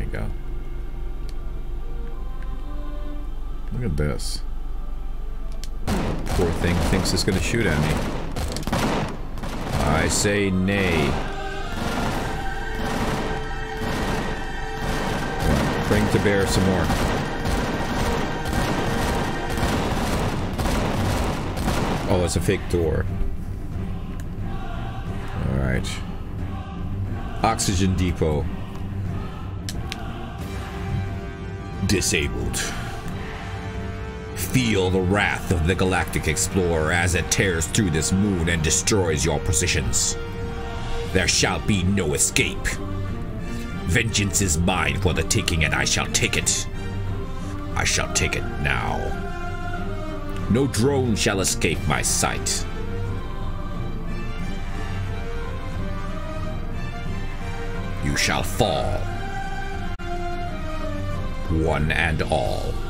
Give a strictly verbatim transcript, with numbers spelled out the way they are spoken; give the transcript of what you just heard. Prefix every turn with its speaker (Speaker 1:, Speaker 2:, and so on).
Speaker 1: go. Look at this. Poor thing thinks it's gonna shoot at me. I say nay. Well, bring to bear some more. Oh, it's a fake door. Alright. Oxygen depot. Disabled. Feel the wrath of the Galactic Explorer as it tears through this moon and destroys your positions. There shall be no escape. Vengeance is mine for the taking, and I shall take it. I shall take it now. No drone shall escape my sight. You shall fall. One and all.